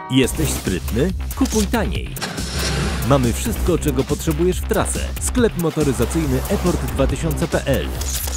Jesteś sprytny? Kupuj taniej. Mamy wszystko, czego potrzebujesz w trasę. Sklep motoryzacyjny eport2000.pl